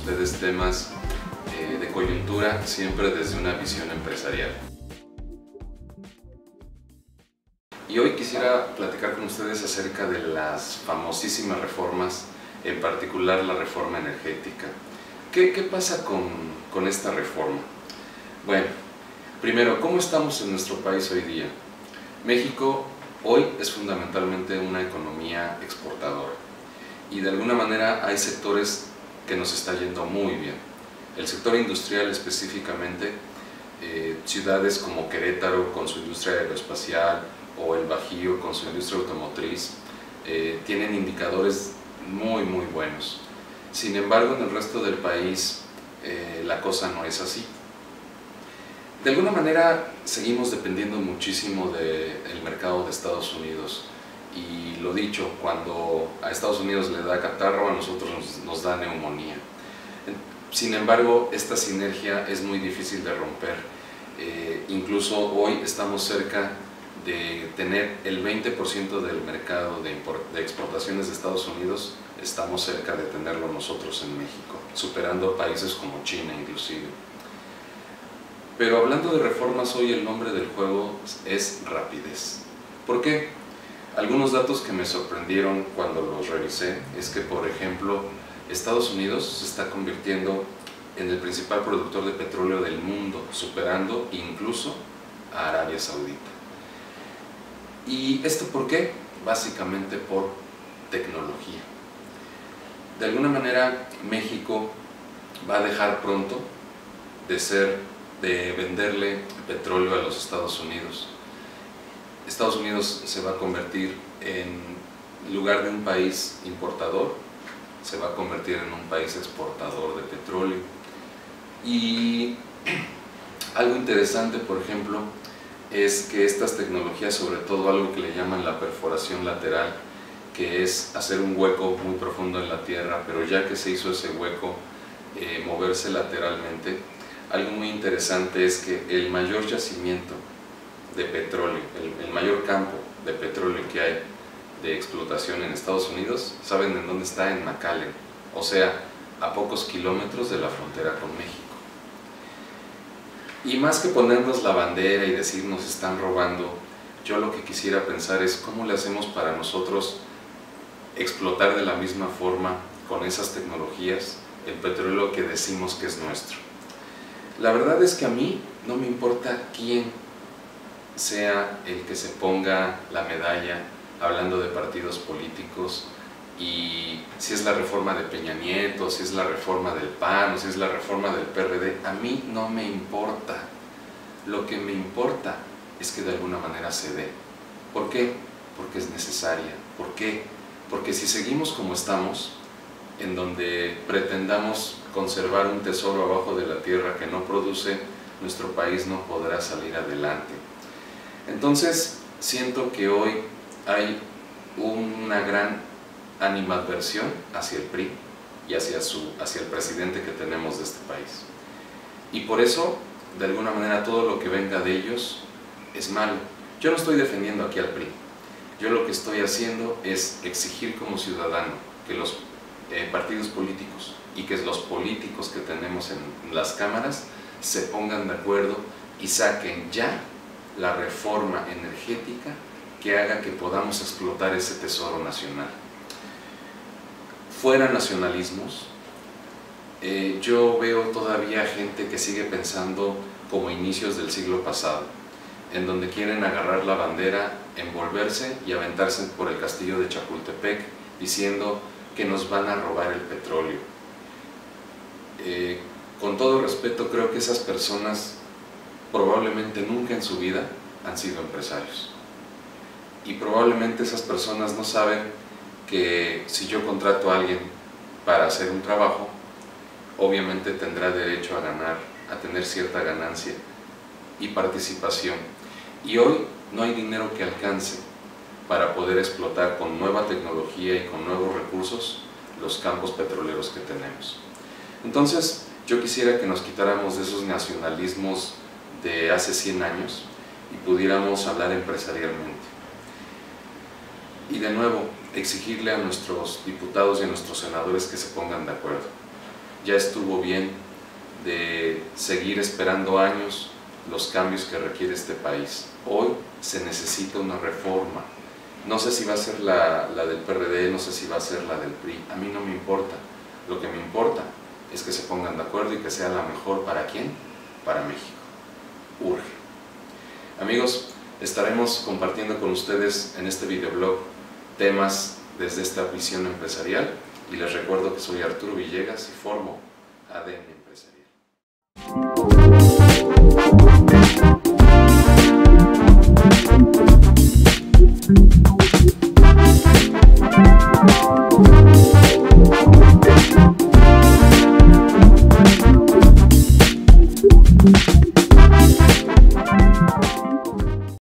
ustedes temas de coyuntura, siempre desde una visión empresarial. Y hoy quisiera platicar con ustedes acerca de las famosísimas reformas, en particular la reforma energética. ¿Qué pasa con esta reforma? Bueno, primero, ¿cómo estamos en nuestro país hoy día? México hoy es fundamentalmente una economía exportadora y de alguna manera hay sectores que nos está yendo muy bien. El sector industrial específicamente, ciudades como Querétaro con su industria aeroespacial o el Bajío con su industria automotriz, tienen indicadores muy buenos. Sin embargo, en el resto del país la cosa no es así. De alguna manera seguimos dependiendo muchísimo del mercado de Estados Unidos y lo dicho, cuando a Estados Unidos le da catarro, a nosotros nos da neumonía. Sin embargo, esta sinergia es muy difícil de romper. Incluso hoy estamos cerca de tener el 20% del mercado de exportaciones de Estados Unidos, estamos cerca de tenerlo nosotros en México, superando países como China inclusive. Pero hablando de reformas, hoy el nombre del juego es rapidez. ¿Por qué? Algunos datos que me sorprendieron cuando los revisé es que, por ejemplo, Estados Unidos se está convirtiendo en el principal productor de petróleo del mundo, superando incluso a Arabia Saudita. ¿Y esto por qué? Básicamente por tecnología. De alguna manera, México va a dejar pronto de venderle petróleo a los Estados Unidos. Estados Unidos se va a convertir en lugar de un país importador, se va a convertir en un país exportador de petróleo. Y algo interesante, por ejemplo, es que estas tecnologías, sobre todo algo que le llaman la perforación lateral, que es hacer un hueco muy profundo en la tierra, pero ya que se hizo ese hueco, moverse lateralmente. Algo muy interesante es que el mayor yacimiento de petróleo, el mayor campo de petróleo que hay de explotación en Estados Unidos, ¿saben en dónde está? En McAllen, o sea, a pocos kilómetros de la frontera con México. Y más que ponernos la bandera y decir nos están robando, yo lo que quisiera pensar es cómo le hacemos para nosotros explotar de la misma forma con esas tecnologías el petróleo que decimos que es nuestro. La verdad es que a mí no me importa quién sea el que se ponga la medalla hablando de partidos políticos y si es la reforma de Peña Nieto, si es la reforma del PAN o si es la reforma del PRD, a mí no me importa. Lo que me importa es que de alguna manera se dé. ¿Por qué? Porque es necesaria. ¿Por qué? Porque si seguimos como estamos, en donde pretendamos conservar un tesoro abajo de la tierra que no produce, nuestro país no podrá salir adelante. Entonces, siento que hoy hay una gran animadversión hacia el PRI y hacia el presidente que tenemos de este país. Y por eso, de alguna manera, todo lo que venga de ellos es malo. Yo no estoy defendiendo aquí al PRI. Yo lo que estoy haciendo es exigir como ciudadano que los partidos políticos y que los políticos que tenemos en las cámaras se pongan de acuerdo y saquen ya la reforma energética que haga que podamos explotar ese tesoro nacional. Fuera nacionalismos, yo veo todavía gente que sigue pensando como inicios del siglo pasado, en donde quieren agarrar la bandera, envolverse y aventarse por el castillo de Chapultepec diciendo que nos van a robar el petróleo. Con todo respeto, creo que esas personas probablemente nunca en su vida han sido empresarios. Y probablemente esas personas no saben que si yo contrato a alguien para hacer un trabajo, obviamente tendrá derecho a ganar, a tener cierta ganancia y participación. Y hoy no hay dinero que alcance para poder explotar con nueva tecnología y con nuevos recursos los campos petroleros que tenemos. Entonces, yo quisiera que nos quitáramos de esos nacionalismos de hace 100 años y pudiéramos hablar empresarialmente. Y de nuevo, exigirle a nuestros diputados y a nuestros senadores que se pongan de acuerdo. ya estuvo bien de seguir esperando años los cambios que requiere este país. Hoy se necesita una reforma. No sé si va a ser la del PRD, no sé si va a ser la del PRI, a mí no me importa. Lo que me importa es que se pongan de acuerdo y que sea la mejor. ¿Para quién? Para México. Urge. Amigos, estaremos compartiendo con ustedes en este videoblog temas desde esta visión empresarial, y les recuerdo que soy Arturo Villegas y formo ADN.